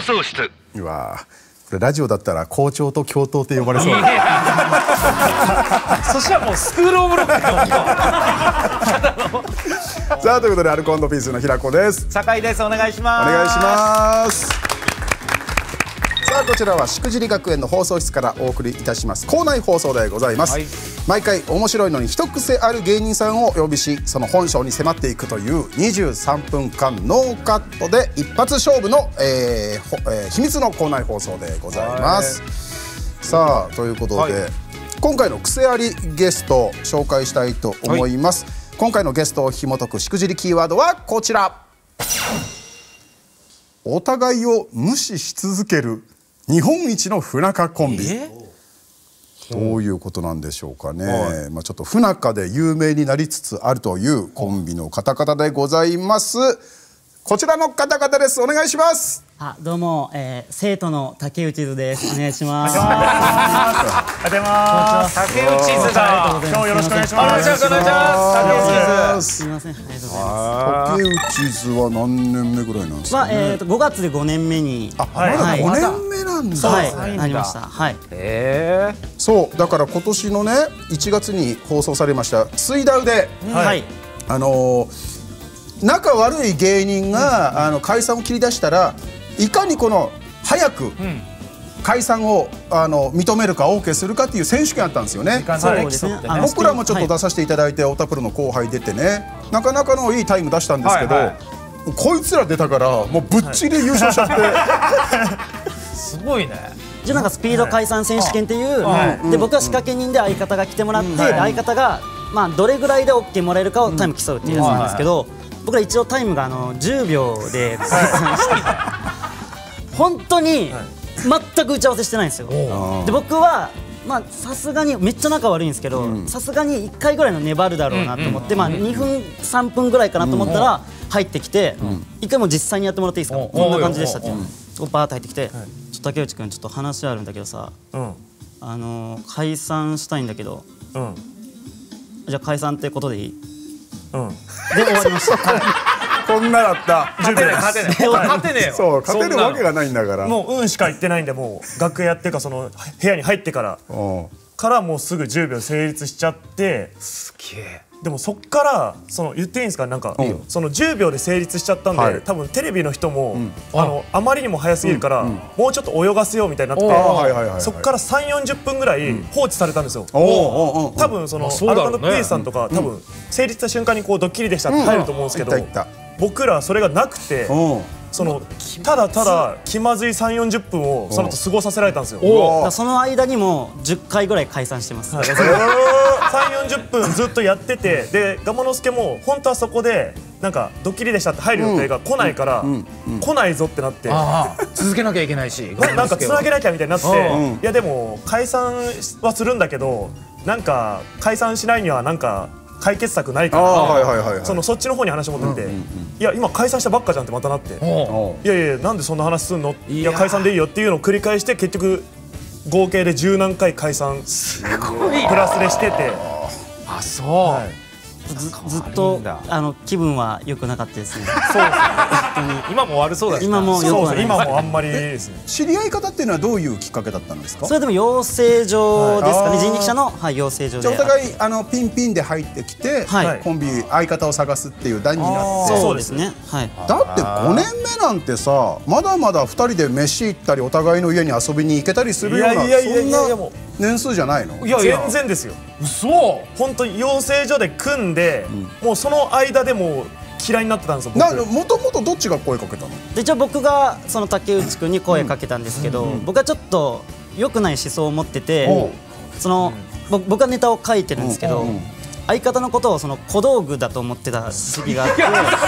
送室。 うわこれラジオだったら校長と教頭って呼ばれそうだ。 そしたらもうスクールオブロックよ。 さあということでアルコ&ピースの平子です。 酒井です。お願いします。 お願いします。さあこちらはしくじり学園の放送室からお送りいたします校内放送でございます、毎回面白いのに一癖ある芸人さんをお呼びし、その本性に迫っていくという23分間ノーカットで一発勝負の、秘密の校内放送でございます。さあということで、今回の癖ありゲストを紹介したいと思います。今回のゲストを紐解くしくじりキーワードはこちら。お互いを無視し続ける日本一の不仲コンビ。どういうことなんでしょうかね。まあちょっと不仲で有名になりつつあるというコンビの方々でございます。こちらの方々です。お願いします。 どうも、生徒の竹内図です。お願いします。 ありがとうございます。竹内図だ。今日よろしくお願いします。お願いします。竹内図。 すみません、ありがとうございます。 竹内図は何年目ぐらいなんですかね。 5月で5年目に。 まだ5年目なんだ。 はい、なりました。はい。 そうだから今年のね1月に放送されました水ダウで、仲悪い芸人が解散を切り出したらいかにこの早く解散を認めるか OK するかっていう選手権あったんですよね。 そうですね。 僕らもちょっと出させていただいて、太田プロの後輩出てね、なかなかのいいタイム出したんですけど、こいつら出たからもうぶっちぎり優勝しちゃって、 すごいね。 じゃなんかスピード解散選手権っていうで、僕は仕掛け人で相方が来てもらって、相方がまあどれぐらいで OK もらえるかをタイム競うっていうやつなんですけど、僕ら一応タイムが10秒で解散して本当に全く打ち合わせしてないんですよ。で僕はまあさすがにめっちゃ仲悪いんですけど、さすがに1回ぐらいの粘るだろうなと思って、まあ2分3分ぐらいかなと思ったら入ってきて、1回も実際にやってもらっていいですか、こんな感じでしたっていうのをバーッと入ってきて、ちょっと竹内君ちょっと話あるんだけどさ、解散したいんだけど、じゃあ解散ってことでいい？で終わりました。 こんなだった。 勝てねえよ。 そう勝てるわけがないんだから。 もうしか言ってないんで、もう楽屋っていうかその部屋に入ってからもうすぐ10秒成立しちゃって、 すげえ。 でもそっから言っていいんですか、なんかその10秒で成立しちゃったんで、多分テレビの人もあまりにも早すぎるからもうちょっと泳がせようみたいになって、そっから3、40分ぐらい放置されたんですよ。多分そのアルコ&ピースさんとか多分成立した瞬間にこうドッキリでしたって入ると思うんですけど、僕らそれがなくて、ただただ気まずい3、40分をその後過ごさせられたんですよ。 その間にも10回ぐらい解散してます。 3、40分ずっとやってて、でガモノスケも本当はそこでなんかドッキリでしたって入る予定が来ないから来ないぞってなって、 続けなきゃいけないし、 なんかつなげなきゃみたいになって、いやでも解散はするんだけど、なんか解散しないにはなんか解決策ないから、そっちの方に話を持ってて、いや今解散したばっかじゃんってまたなって、いやいやなんでそんな話すんの、いや解散でいいよっていうのを繰り返して、結局合計で10何回解散プラスでしてて、 あ、そう。 ずっと気分は良くなかったですね。 そうですね。 今も悪そうだし。 今も良くない。 今もあんまりですね。 知り合い方っていうのはどういうきっかけだったんですか？ それでも養成所ですかね。人力車の養成所で。 じゃあお互いピンピンで入ってきてコンビ相方を探すっていう段になって。 そうですね。はい。 だって5年目なんてさ、まだまだ2人で飯行ったりお互いの家に遊びに行けたりするようなそんな年数じゃないの？ いや全然ですよ。 嘘。 本当養成所で組んで、もうその間でもう嫌いになってたんですよ。 もともとどっちが声かけたの？ で一応僕がその竹内くんに声かけたんですけど、僕はちょっと良くない思想を持ってて、僕はネタを書いてるんですけど、相方のことをその小道具だと思ってた時期があって、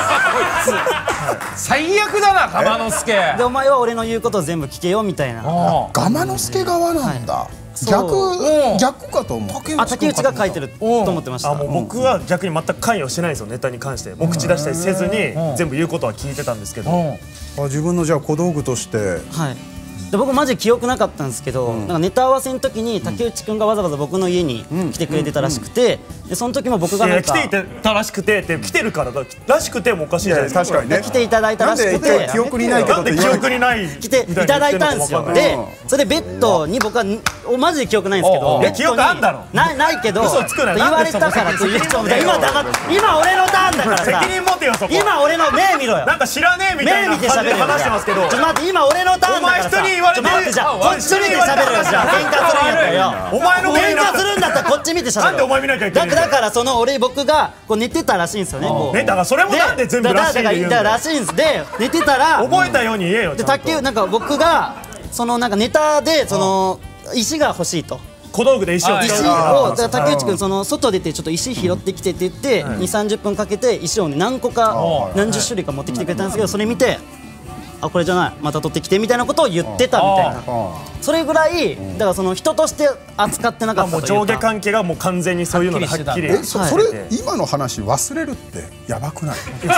最悪だなガマノスケ。 でお前は俺の言うことを全部聞けよみたいな。 ガマノスケ側なんだ。逆かと思う。 竹内が書いてると思ってました。 もう僕は逆に全く関与してないんですよ、ネタに関して。もう口出したりせずに全部言うことは聞いてたんですけど、 自分のじゃあ小道具としてで僕マジ記憶なかったんですけど、なんかネタ合わせの時に竹内くんがわざわざ僕の家に来てくれてたらしくて、でその時も僕がなんか来ていたらしくてって来てるかららしくてもおかしいじゃないですか。 確かにね。 来ていただいたらしくて、 記憶にないけどなんで記憶にない来ていただいたんですよ。でそれでベッドに僕はマジで記憶ないんですけど、ベッドに記憶あんだろ。 ないけど嘘つくなよ。 言われたからという人も今俺のターンだからさ、 責任持てよそこ。 今俺の目見ろよ。 なんか知らねえみたいな感じで話してますけど。 ちょっと待って今俺のターンだからさ。 お前人に言われてちょっと待ってじゃあこっち見て喋るよじゃあ喧嘩するんやったらよ。 お前の喧嘩するんだったらこっち見て喋る。 なんでお前見なきゃいけない。 だからその僕がこう寝てたらしいんですよね。 ねだからそれもなんで全部らしい言うんだよ。 だかららしいんですで寝てたら覚えたように言えよ。 でなんか僕がそのなんかネタでその石が欲しいと。 小道具で石を石を竹内くんその外出てちょっと石拾ってきてって言って2、30分かけて石を何個か何十種類か持ってきてくれたんですけど、それ見てあこれじゃないまた取ってきてみたいなことを言ってたみたいな、それぐらいだからその人として扱ってなかったというか、 もう上下関係がもう完全にそういうのではっきり。 それ今の話忘れるってやばくない？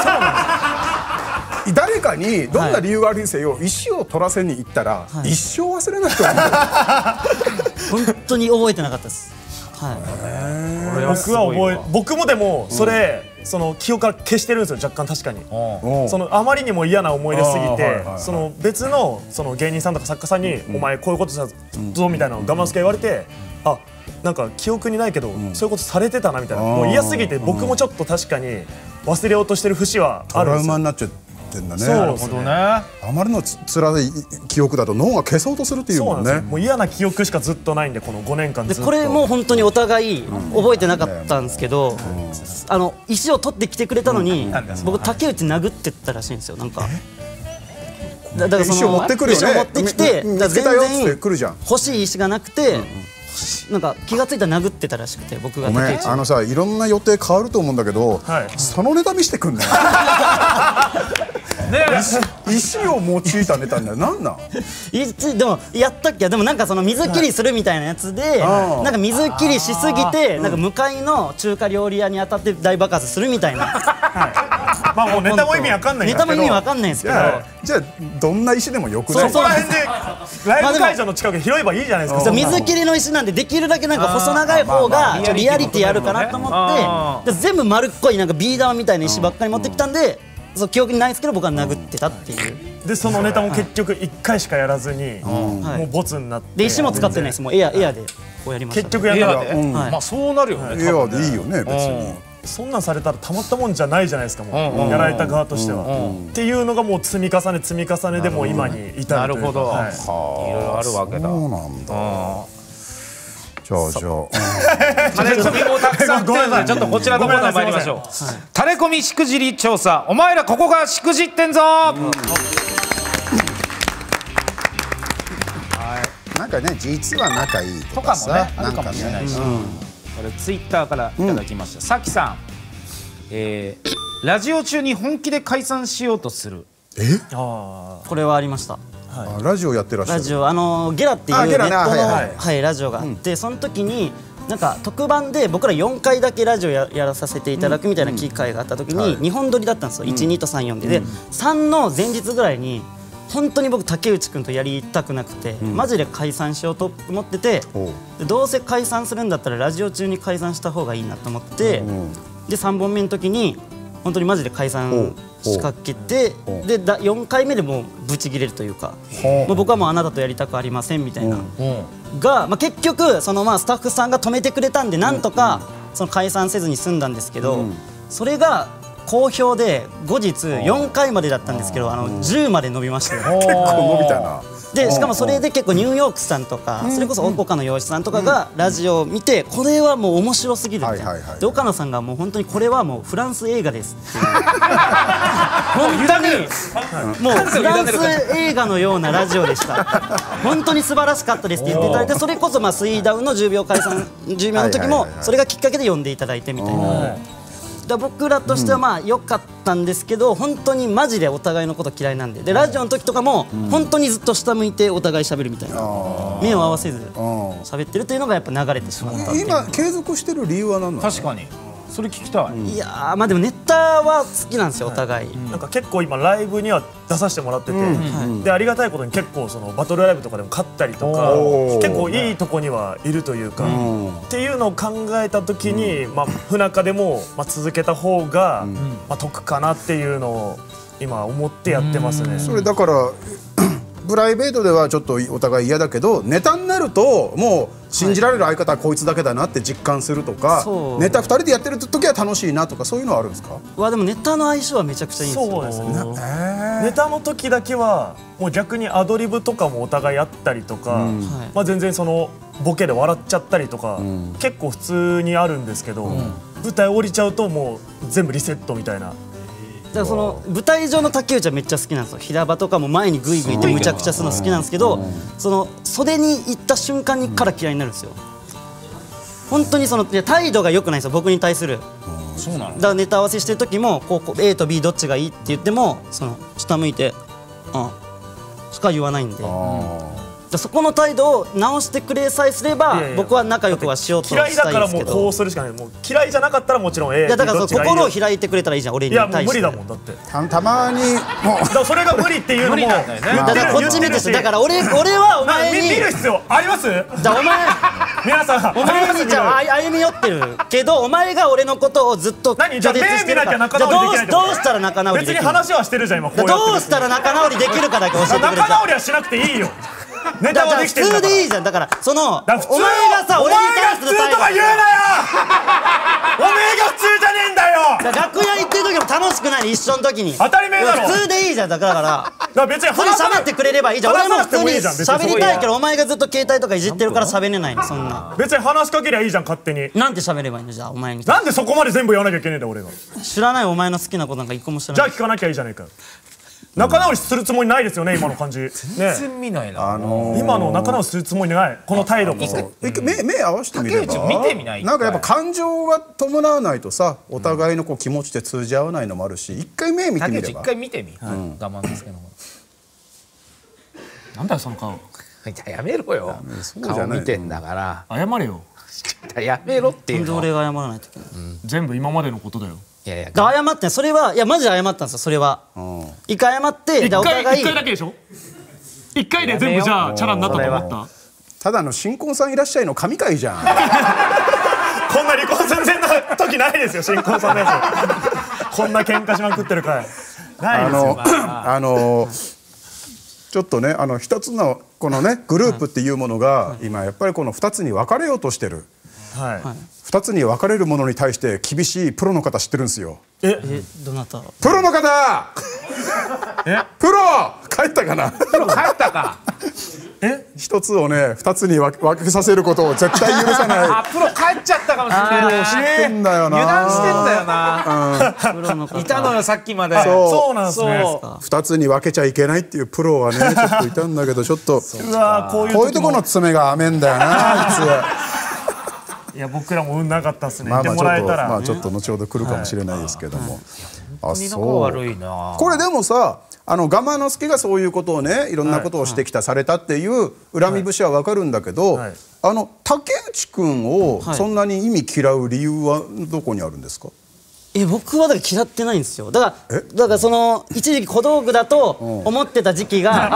誰かにどんな理由があるにせよ石を取らせに行ったら一生忘れないと思う。 本当に覚えてなかったです。 僕もでもそれその記憶から消してるんですよ若干。確かにそのあまりにも嫌な思い出すぎて、その別のその芸人さんとか作家さんに「お前こういうことしたぞ」みたいなのを我慢すけ言われて、あなんか記憶にないけどそういうことされてたなみたいな、もう嫌すぎて僕もちょっと確かに忘れようとしてる節はあるんですよ。 トラウマになっちゃってんだね。 なるほどね。あまりの辛い記憶だと脳が消そうとするっていうもんね。 もう嫌な記憶しかずっとないんでこの5年間ずっと。 これも本当にお互い覚えてなかったんですけど、石を取ってきてくれたのに僕竹内殴ってったらしいんですよ。なんかだからその石を持ってくるよね。 石を持ってきて全然欲しい石がなくて、なんか気がついたら殴ってたらしくて、僕が竹内さいろんな予定変わると思うんだけど、そのネタ見せてくんね。石を用いたネタになるなんなん？ でもやったっけ？でもなんかその水切りするみたいなやつで、なんか水切りしすぎてなんか向かいの中華料理屋に当たって大爆発するみたいな。 まあもうネタも意味わかんないんですけど。 ネタも意味わかんないんですけど。 じゃあどんな石でもよくない？ そこら辺でライブ会場の近くで拾えばいいじゃないですか。 水切りの石なんでできるだけなんか細長い方がリアリティあるかなと思って、全部丸っこいなんかビー玉みたいな石ばっかり持ってきたんで。そう記憶にないですけど僕は殴ってたっていう。 でそのネタも結局1回しかやらずにもうボツになって、 で石も使ってないです。もうエアでこうやりました。 結局やったらまあそうなるよね。 エアでいいよね別に。 そんなんされたらたまったもんじゃないじゃないですか。もうやられた側としてはっていうのがもう積み重ねでもう今に至るというか。 なるほど。いろいろあるわけだ。 そうなんだ。じゃあタレコミもたくさん来てるのでちょっとこちらのコーナー参りましょう。タレコミしくじり調査、お前らここがしくじってんぞ。 なんかね実は仲いいとかもかさ、 ねあるかもしれないし、これツイッターからいただきました。さきさん、ラジオ中に本気で解散しようとする。 これはありました。 ラジオやってらっしゃる。 ラジオゲラっていうネットのラジオがあって、その時になんか特番で僕ら4回だけラジオやらさせていただくみたいな機会があった時に2本撮りだったんですよ。1、2と3、4で3の前日ぐらいに本当に僕竹内くんとやりたくなくてマジで解散しようと思ってて、どうせ解散するんだったらラジオ中に解散した方がいいなと思って、で3本目の時に本当にマジで解散仕掛けて、で4回目でもうブチギレるというか、もう僕はもうあなたとやりたくありませんみたいなが、結局そのスタッフさんが止めてくれたんでなんとかその解散せずに済んだんですけど、それが好評で後日4回までだったんですけど10まで伸びましたよ。 結構伸びたな。 でしかもそれで結構ニューヨークさんとかそれこそ岡野陽一さんとかがラジオを見てこれはもう面白すぎるみたいな。で岡野さんがもう本当にこれはもうフランス映画ですっていう本当にもうフランス映画のようなラジオでした本当に素晴らしかったですって言っていただいて、それこそスイーダウンの10秒解散10秒の時もそれがきっかけで呼んでいただいてみたいな。僕らとしては良かったんですけど、本当にマジでお互いのこと嫌いなんで、ラジオの時とかも本当にずっと下向いてお互い喋るみたいな、目を合わせず喋ってるというのがやっぱ流れてしまった。 今継続してる理由は何なの？ 確かにそれ聞きたい。 いやーまあでもネタは好きなんですよお互い。 なんか結構今ライブには出させてもらってて、でありがたいことに結構そのバトルライブとかでも勝ったりとか結構いいとこにはいるというか、っていうのを考えた時に、まあ不仲でも続けた方が得かなっていうのを今思ってやってますね。 それだからプライベートではちょっとお互い嫌だけどネタになるともう信じられる相方はこいつだけだなって実感するとか、ネタ2人でやってる時は楽しいなとかそういうのはあるんですか？ でもネタの相性はめちゃくちゃいいんですよ。 そうですね。ネタの時だけはもう逆にアドリブとかもお互いあったりとか、まあ全然そのボケで笑っちゃったりとか結構普通にあるんですけど、舞台降りちゃうともう全部リセットみたいな。 だからその舞台上の竹内はめっちゃ好きなんですよ。平場とかも前にグイグイってむちゃくちゃするの好きなんですけど、その袖に行った瞬間にから嫌いになるんですよ。本当にその態度が良くないんですよ僕に対する。 そうなの。 だからネタ合わせしてる時もこう A と B どっちがいいって言ってもその下向いてしか言わないんで。そこの態度を直してくれさえすれば僕は仲良くはしようとしたいですけど。 嫌いだからもうこうするしかない。もう嫌いじゃなかったらもちろん A いやだからその心を開いてくれたらいいじゃん俺に対して。 いやもう無理だもんだって。 たまにもうだからそれが無理っていうのも無理なんだよね。 だからこっち見てしだから俺はお前に見る必要あります？ じゃあお前皆さんお前にじゃあ歩み寄ってるけどお前が俺のことをずっと何じゃあ目見なきゃ仲直りできないってこと？ どうしたら仲直りできる？ 別に話はしてるじゃん今こうやって。 どうしたら仲直りできるかだけ教えてくれ。 仲直りはしなくていいよ。ネタはできてるんだから。 普通でいいじゃん。だからそのお前がさお前が普通とか言うなよ。お前が普通じゃねえんだよ。 楽屋行ってる時も楽しくない一緒の時に。 当たり前だろ。 普通でいいじゃん。だから別に普通に喋ってくれればいいじゃん。俺も普通に喋りたいけどお前がずっと携帯とかいじってるから喋れないのそんな。 別に話しかけりゃいいじゃん勝手に。 なんて喋ればいいのじゃあお前に。 なんでそこまで全部言わなきゃいけねえんだ俺が。 知らないお前の好きなことなんか一個も知らない。 じゃあ聞かなきゃいいじゃねえか。仲直りするつもりないですよね今の感じ。 全然見ないな。 今の仲直りするつもりないこの態度こそ。 目合わせてみれば。 竹内見てみない？ なんかやっぱ感情が伴わないとさお互いのこう気持ちで通じ合わないのもあるし一回目見てみれば。 竹内一回見てみ。我慢ですけど。 なんだよその顔。 いややめろよ。顔見てんだから。 謝れよ。 やめろっていうの。 俺が謝らないといけない。 全部今までのことだよ。 いやいや。 謝ってそれはいやマジで謝ったんですよそれは。一回謝ってじゃあお互い。 一回だけでしょ。一回で全部じゃあチャラになったと思った。 ただの新婚さんいらっしゃいの神回じゃん。 こんな離婚寸前の時ないですよ新婚さんのやつ。こんな喧嘩しまくってる回ないですよ。 ちょっとね一つのこのねグループっていうものが今やっぱりこの2つに分かれようとしてる。2つに分かれるものに対して厳しいプロの方知ってるんですよ。 どなた？ プロの方。プロ帰ったかな。 プロ帰ったか。 一つをね2つに分けさせることを絶対許さない。 あプロ帰っちゃったかもしれない。 知ってんだよな。 油断してんだよな。いたのよさっきまで。 そうなんですね。 2つに分けちゃいけないっていうプロはねちょっといたんだけどちょっとうわこういうとこの爪が甘えんだよなあいつ。 いや僕らも運なかったっすね。 まあ見てもらえたら。 ちょっと後ほど来るかもしれないですけども。 あそう悪いな。 これでもさガマ之助がそういうことをねいろんなことをしてきたされたっていう恨み節はわかるんだけど竹内くんをそんなに意味嫌う理由はどこにあるんですか？ 僕はだから嫌ってないんですよ。だからその一時期小道具だと思ってた時期が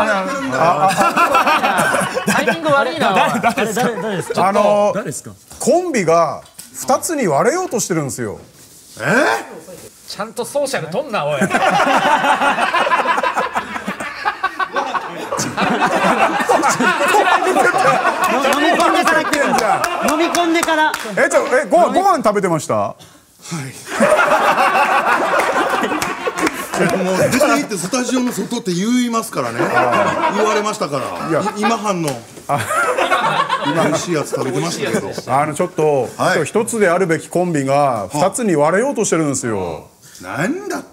タイミング悪いな。 誰ですか？ 誰ですか？ コンビが2つに割れようとしてるんですよ。 ちゃんとソーシャル取んなおい。 飲み込んでからご飯食べてました？ もう出ていってスタジオの外って言いますからね。言われましたから。今半の美味しいやつ食べてましたけど。 ちょっと一つであるべきコンビが2つに割れようとしてるんですよ。 なんだって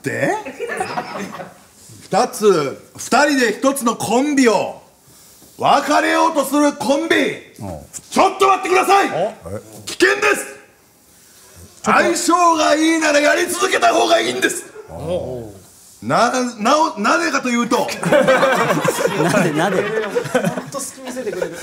？2人で1つのコンビを別れようとするコンビ。ちょっと待ってください。危険です。相性がいいならやり続けた方がいいんです。なぜかというと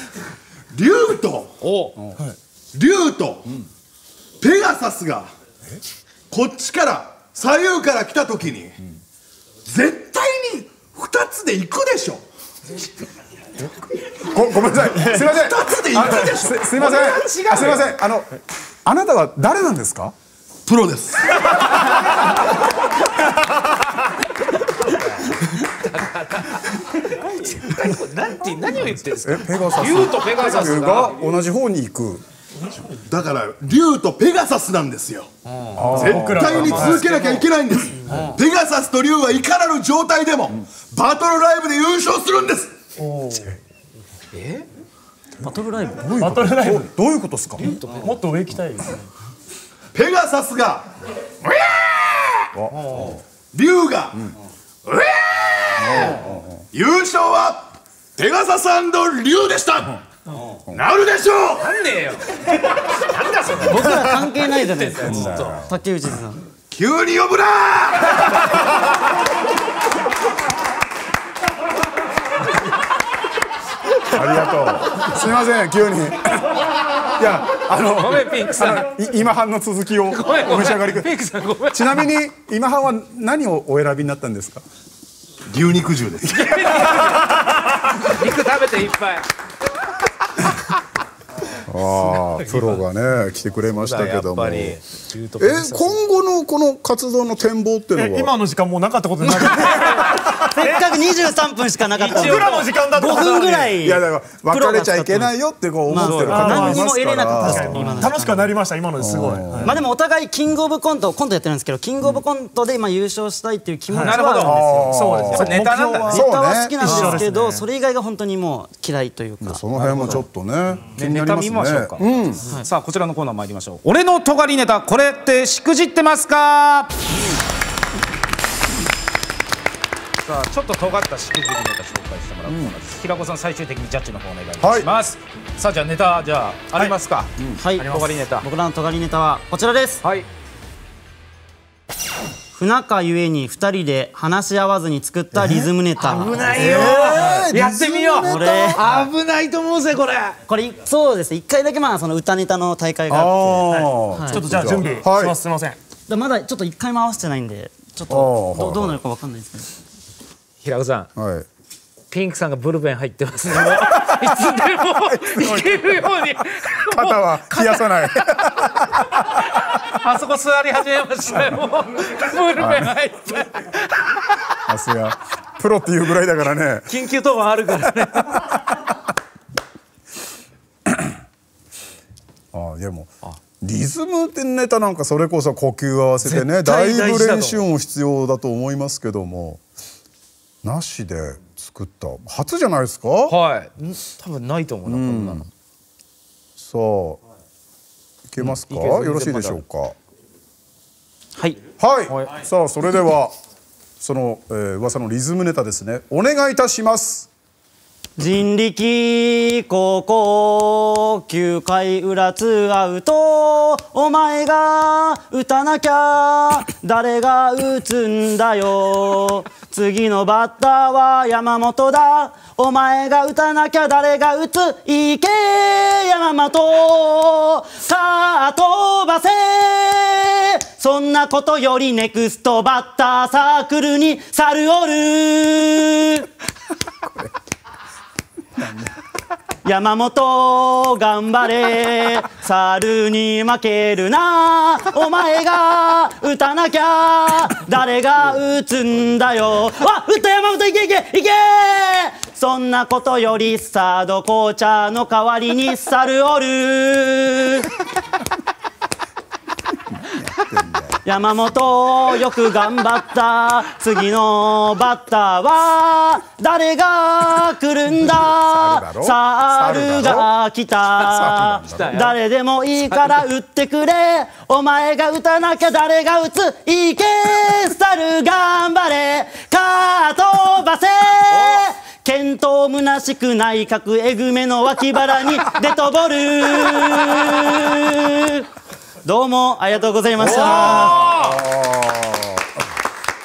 竜とペガサスがこっちから左右から来た時に絶対に2つで行くでしょ。 ごめんなさい、すいません、 2つで行くでしょ。 すいません、すいません、あなたは誰なんですか？ プロです。 何を言ってんですか？ ペガサス、 竜とペガサスが同じ方に行く。 だから竜とペガサスなんですよ。絶対に続けなきゃいけないんです。ペガサスと竜はいかなる状態でもバトルライブで優勝するんです。 バトルライブどういうことですか？ もっと上行きたいですね。 ペガサスが竜が優勝はペガサス&竜でした。なるでしょう。 なんねえよ。 僕ら関係ないじゃないですか。竹内さん急に呼ぶな。 ありがとう。すみません、急に。いや、 ごめんピンクさん。 今半の続きをお召し上がりくだピンクさんごめん。 ちなみに今半は何をお選びになったんですか？ 牛肉汁です。 肉食べていっぱい。 プロがね来てくれましたけども。 やっぱり今後のこの活動の展望っていうのは？ 今の時間もうなかったことになる。 せっかく23分しかなかった僕らの時間だった 5分ぐらい。 いやだから別れちゃいけないよってこう思ってる方もいますから。 楽しくはなりました。今のですごい。 まあでもお互いキングオブコントやってるんですけど、キングオブコントで今優勝したいっていう気持ちはあるんですよ。 そうです。 ネタなんだね。 ネタは好きなんですけど、それ以外が本当にもう嫌いというか。 その辺もちょっとね気になネタりますね。 見ましょうか。さあこちらのコーナー参りましょう。俺の尖りネタ、これってしくじってますか？さあちょっと尖ったしくじりネタ紹介してもらうコーナーです。平子さん最終的にジャッジの方お願いいたします。さあじゃあネタありますか？ はい。 尖りネタ。 僕らの尖りネタはこちらです。 はい。 不仲ゆえに2人で話し合わずに作ったリズムネタ。 危ないよ。やってみよう。 これ危ないと思うぜこれ。 そうです。1回だけその歌ネタの大会があって、 ちょっとじゃあ準備します。すみません。 まだちょっと1回も合わせてないんで、ちょっとどうなるかわかんないですけど。 平子さん、ピンクさんがブルペン入ってますね。いつでもいけるように。 肩は冷やさない。 あそこ座り始めましたよ。ブルペン入って。 さすがプロっていうぐらいだからね。 緊急当番あるからね。 でもリズムってネタなんかそれこそ呼吸合わせてね、だいぶ練習も必要だと思いますけども、なしで作った初じゃないですか？ はい。多分ないと思うなこんなの。 さあいけますか？よろしいでしょうか？ はい。 はい。さあそれではその噂のリズムネタですね。お願いいたします。 人力高校9回裏2アウト、お前が打たなきゃ誰が打つんだよ、次のバッターは山本だ、お前が打たなきゃ誰が打つ、いけ山本さあ飛ばせ、そんなことよりネクストバッターサークルに猿おる山本頑張れ猿に負けるな、お前が打たなきゃ誰が打つんだよ、わ打った山本いけいけいけ、そんなことよりサードコーチャーの代わりに猿おる山本よく頑張った、次のバッターは誰が来るんだ、猿が来た、誰でもいいから打ってくれ、お前が打たなきゃ誰が打つ、いけ猿頑張れか飛ばせ、健闘むなしく内角えぐめの脇腹にデトボルどうもありがとうございました。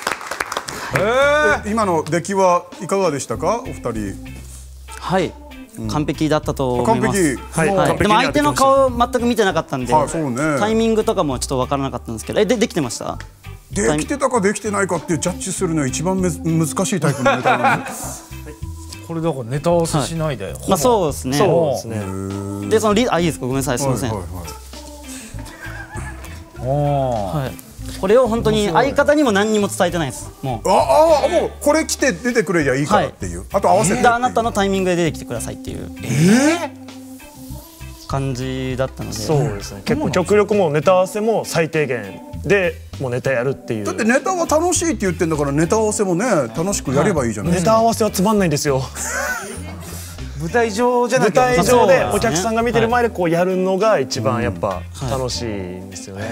今の出来はいかがでしたか、お二人？ はい、 完璧だったと思います。 完璧。 でも相手の顔全く見てなかったんで、 そうね。 タイミングとかもちょっと分からなかったんですけど、できてました？ できてたかできてないかっていうジャッジするのは一番難しいタイプのネタなんで。 これだからネタ合わせしないで。 まあそうですね。 そうですね。 でそのいいですか、ごめんなさい、すみません。はい。これを本当に相方にも何にも伝えてないです。もう。 もうこれ来て出てくれりゃいいからっていう。あと合わせて。 であなたのタイミングで出てきてくださいっていう感じだったので。 そうですね。結構極力もうネタ合わせも最低限でもうネタやるっていう。 だってネタは楽しいって言ってんだからネタ合わせもね楽しくやればいいじゃないですか。 ネタ合わせはつまんないんですよ。 舞台上じゃなくて舞台上でお客さんが見てる前でこうやるのが一番やっぱ楽しいんですよね。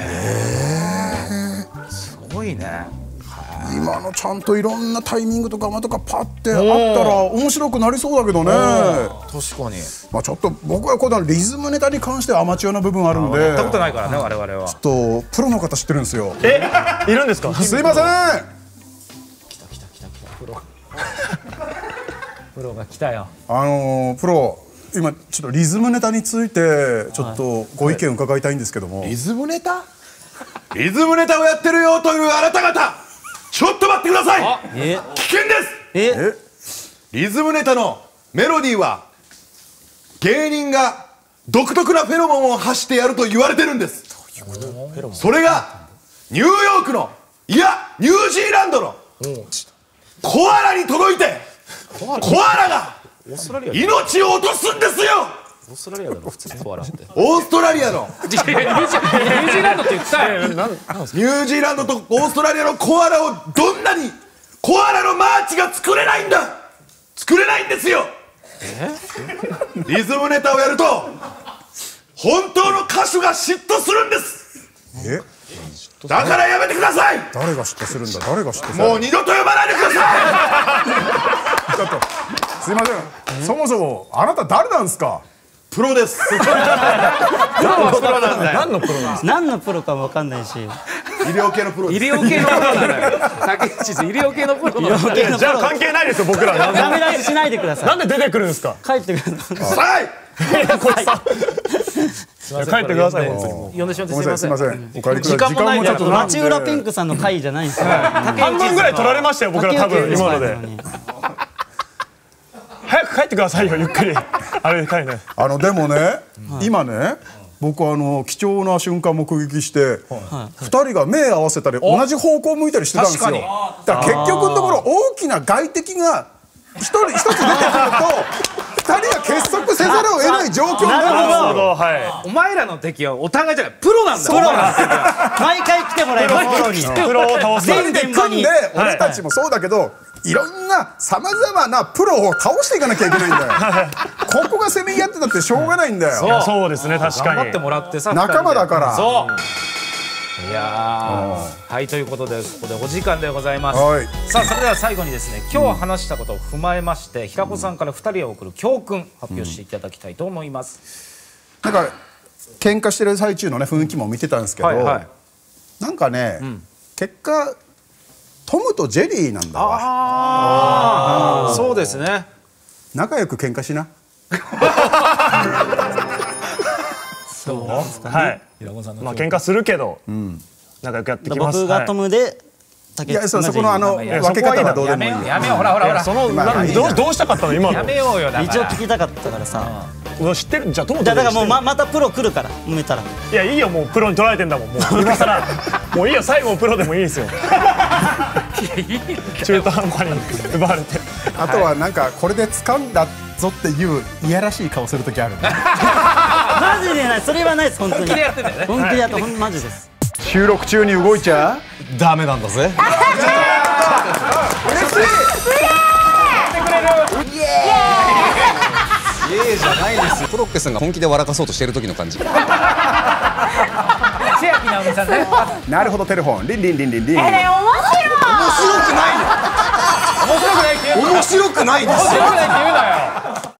すごいね。 今のちゃんといろんなタイミングとか間とかパッてあったら面白くなりそうだけどね。 確かに。 まあちょっと僕はこのリズムネタに関してはアマチュアな部分あるんで。 やったことないからね我々は。 ちょっとプロの方知ってるんですよ。 いるんですか？ すいません。 来たプロ。プロが来たよ。 プロ今ちょっとリズムネタについてちょっとご意見伺いたいんですけども。 リズムネタ？リズムネタをやってるよというあなた方、ちょっと待ってください。危険です。リズムネタのメロディーは芸人が独特なフェロモンを発してやると言われてるんです。それがニューヨークのいやニュージーランドのコアラに届いてコアラが命を落とすんですよ。 オーストラリアだろ普通コアラって。 オーストラリアのニュージーランドって言ったよ。 ニュージーランドとオーストラリアのコアラをどんなにコアラのマーチが作れないんですよ。リズムネタをやると本当の歌手が嫉妬するんです。だからやめてください。 誰が嫉妬するんだ。誰が嫉妬する。 もう二度と呼ばないでください。 ちょっとすいません。そもそもあなた誰なんですか。 プロです。 何のプロなんですか？ 何のプロかも分かんないし。 医療系のプロです。 医療系のプロなのよ。竹内さん医療系のプロなの。 じゃあ関係ないですよ僕ら。 ダメ出ししないでください。 なんで出てくるんですか？ 帰ってください。 はい。 帰ってください。本呼んでしまってすいません。 お帰りください。 時間もないちょっと町浦ピンクさんの回じゃないんですよ。 半分ぐらい取られましたよ僕ら多分今ので。早く帰ってくださいよゆっくり。あれかいね。 でもね今ね僕貴重な瞬間目撃して2人が目合わせたり同じ方向向いたりしてたんですよ。だから結局のところ大きな外敵が一つ出てくると2人が結束せざるを得ない状況になるんですよ。 お前らの敵はお互いじゃないプロなんだ。 毎回来てもらいます。 プロを倒す。 全員で組んで俺たちもそうだけどいろんなさまざまなプロを倒していかなきゃいけないんだよ。ここがせめぎ合ってたってしょうがないんだよ。 そうですね確かに。 頑張ってもらってさ仲間だから。 そう。いやはいということでここでお時間でございます。さあそれでは最後にですね今日話したことを踏まえまして平子さんから2人へ送る教訓発表していただきたいと思います。 なんか喧嘩してる最中のね雰囲気も見てたんですけどなんかね結果トムとジェリーなんだわ。 そうですね。 仲良く喧嘩しな。 そうはい。まあ喧嘩するけど仲良くやってきます。 僕がトムでいやそこの分け方はどうでもいい。 やめようほらそのどうしたかったの今の。 やめようよ。 一応聞きたかったからさ。 知ってるじゃあトムと。 だからもうまたプロ来るから揉めたら。 いやいいよもうプロに取られてんだもんもう今更もういいよ最後プロでもいいですよ。中途半端に奪われて。 あとはなんかこれで掴んだぞっていういやらしい顔する時ある。 マジでないそれはないです本当に。 本気でやってんだよね。 本気でやってマジです。 収録中に動いちゃダメなんだぜ。 嬉しい。 イエーイじゃないですよ。コロッケさんが本気で笑かそうとしてる時の感じ。 千秋直美さんね。 なるほどテレフォンリンリンリンリンリン。 面白くないよ。面白くないですよ。 面白くないって言うなよ。